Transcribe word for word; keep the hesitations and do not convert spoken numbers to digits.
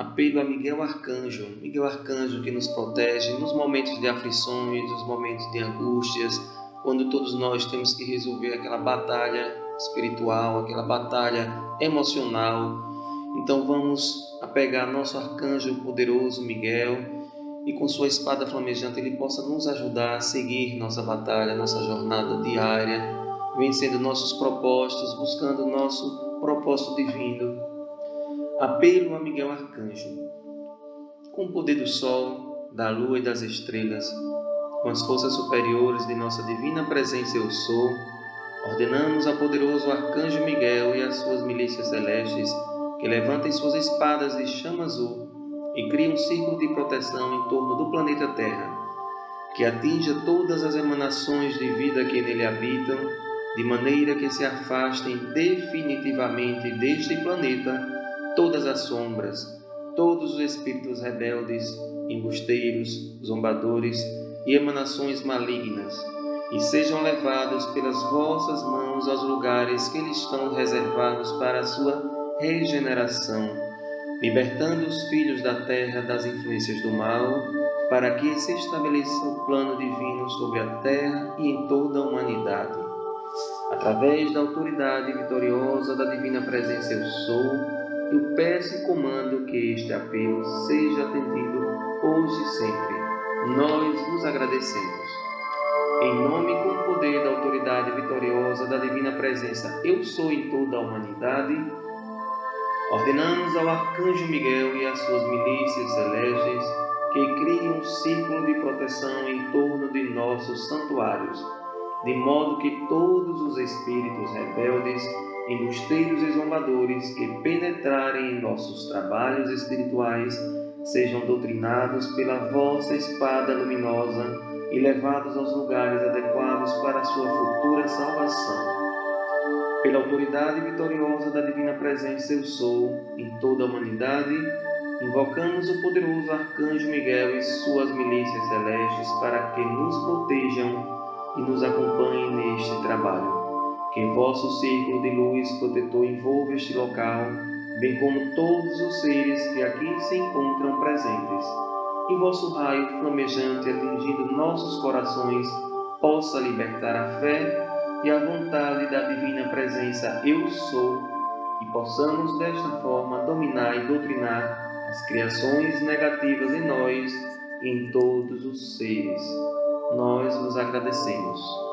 apelo a Miguel Arcanjo, Miguel Arcanjo que nos protege nos momentos de aflições, nos momentos de angústias, quando todos nós temos que resolver aquela batalha espiritual, aquela batalha emocional. Então vamos apegar nosso arcanjo poderoso Miguel e com sua espada flamejante ele possa nos ajudar a seguir nossa batalha, nossa jornada diária, vencendo nossos propósitos, buscando nosso propósito divino. Apelo a Miguel Arcanjo. Com o poder do Sol, da Lua e das estrelas, com as forças superiores de nossa divina presença Eu Sou, ordenamos ao poderoso Arcanjo Miguel e às suas milícias celestes que levantem suas espadas de chama azul e criem um círculo de proteção em torno do planeta Terra, que atinja todas as emanações de vida que nele habitam, de maneira que se afastem definitivamente deste planeta todas as sombras, todos os espíritos rebeldes, embusteiros, zombadores e emanações malignas, e sejam levados pelas vossas mãos aos lugares que lhes estão reservados para a sua regeneração, libertando os filhos da terra das influências do mal, para que se estabeleça o plano divino sobre a terra e em toda a humanidade. Através da autoridade vitoriosa da divina presença Eu Sou, eu peço e comando que este apelo seja atendido hoje e sempre. Nós vos agradecemos. Em nome e com o poder da autoridade vitoriosa da divina presença Eu Sou em toda a humanidade, ordenamos ao Arcanjo Miguel e às suas milícias celestes que criem um círculo de proteção em torno de nossos santuários, de modo que todos os espíritos rebeldes, embusteiros e zombadores que penetrarem em nossos trabalhos espirituais sejam doutrinados pela vossa espada luminosa e levados aos lugares adequados para a sua futura salvação. Pela autoridade vitoriosa da divina presença Eu Sou em toda a humanidade, invocamos o poderoso Arcanjo Miguel e suas milícias celestes para que nos protejam e nos acompanhem neste trabalho. Que vosso círculo de luz protetor envolva este local, bem como todos os seres que aqui se encontram presentes. E vosso raio flamejante atingindo nossos corações possa libertar a fé e a vontade da divina presença Eu Sou, e possamos desta forma dominar e doutrinar as criações negativas em nós e em todos os seres. Nós vos agradecemos.